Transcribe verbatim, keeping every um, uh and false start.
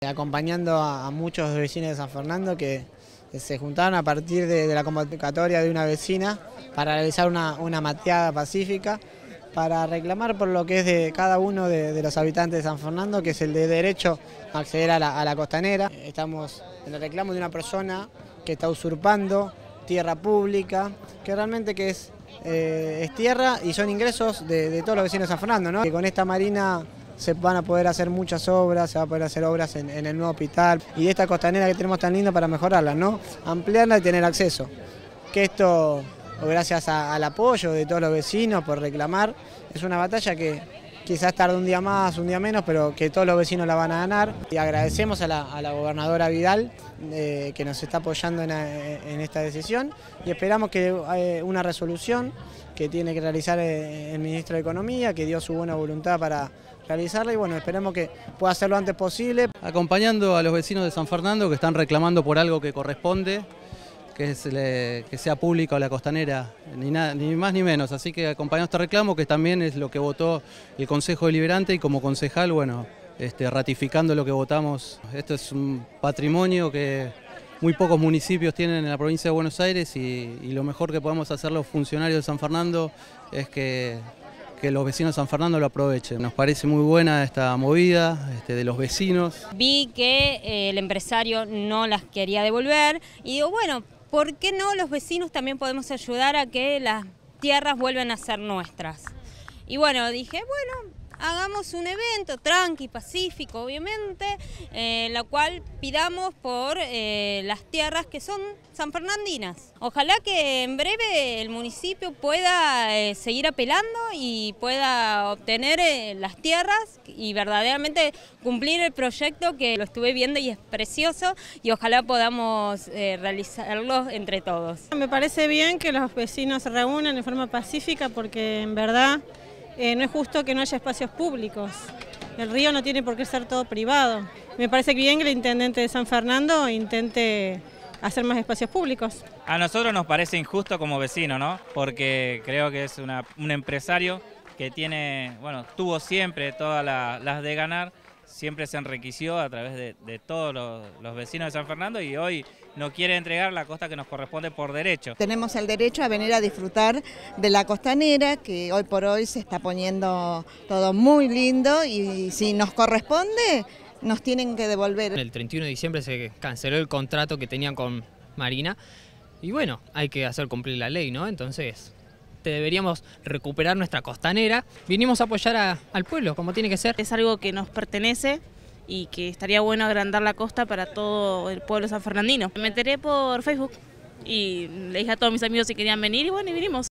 Acompañando a, a muchos vecinos de San Fernando que, que se juntaron a partir de, de la convocatoria de una vecina para realizar una, una mateada pacífica para reclamar por lo que es de cada uno de, de los habitantes de San Fernando, que es el de derecho a acceder a la, a la costanera. Estamos en el reclamo de una persona que está usurpando tierra pública, que realmente que es, eh, es tierra y son ingresos de, de todos los vecinos de San Fernando, ¿no? Que con esta marina se van a poder hacer muchas obras, se va a poder hacer obras en, en el nuevo hospital y de esta costanera que tenemos tan linda para mejorarla, ¿no? Ampliarla y tener acceso. Que esto, gracias a, al apoyo de todos los vecinos por reclamar, es una batalla que quizás tarde un día más, un día menos, pero que todos los vecinos la van a ganar. Y agradecemos a la, a la gobernadora Vidal eh, que nos está apoyando en, en esta decisión y esperamos que eh, una resolución que tiene que realizar el ministro de Economía, que dio su buena voluntad para realizarla y bueno, esperemos que pueda hacerlo antes posible. Acompañando a los vecinos de San Fernando que están reclamando por algo que corresponde, que es le, que sea pública la costanera, ni, nada, ni más ni menos, así que acompañando este reclamo que también es lo que votó el Consejo Deliberante y como concejal, bueno, este, ratificando lo que votamos. Esto es un patrimonio que muy pocos municipios tienen en la provincia de Buenos Aires y, y lo mejor que podemos hacer los funcionarios de San Fernando es que que los vecinos de San Fernando lo aprovechen. Nos parece muy buena esta movida este, de los vecinos. Vi que eh, el empresario no las quería devolver y digo, bueno, ¿por qué no los vecinos también podemos ayudar a que las tierras vuelvan a ser nuestras? Y bueno, dije, bueno, hagamos un evento tranqui, pacífico, obviamente, en eh, la cual pidamos por eh, las tierras que son sanfernandinas. Ojalá que en breve el municipio pueda eh, seguir apelando y pueda obtener eh, las tierras y verdaderamente cumplir el proyecto que lo estuve viendo y es precioso y ojalá podamos eh, realizarlo entre todos. Me parece bien que los vecinos se reúnan de forma pacífica porque en verdad Eh, no es justo que no haya espacios públicos. El río no tiene por qué ser todo privado. Me parece bien que el intendente de San Fernando intente hacer más espacios públicos. A nosotros nos parece injusto como vecino, ¿no? Porque creo que es una, un empresario que tiene, bueno, tuvo siempre todas la, las de ganar, siempre se enriqueció a través de, de todos los, los vecinos de San Fernando y hoy no quiere entregar la costa que nos corresponde por derecho. Tenemos el derecho a venir a disfrutar de la costanera, que hoy por hoy se está poniendo todo muy lindo y si nos corresponde, nos tienen que devolver. El treinta y uno de diciembre se canceló el contrato que tenían con Marina y bueno, hay que hacer cumplir la ley, ¿no? Entonces deberíamos recuperar nuestra costanera. Vinimos a apoyar a, al pueblo, como tiene que ser. Es algo que nos pertenece y que estaría bueno agrandar la costa para todo el pueblo sanfernandino. Me enteré por Facebook y le dije a todos mis amigos si querían venir y bueno, y vinimos.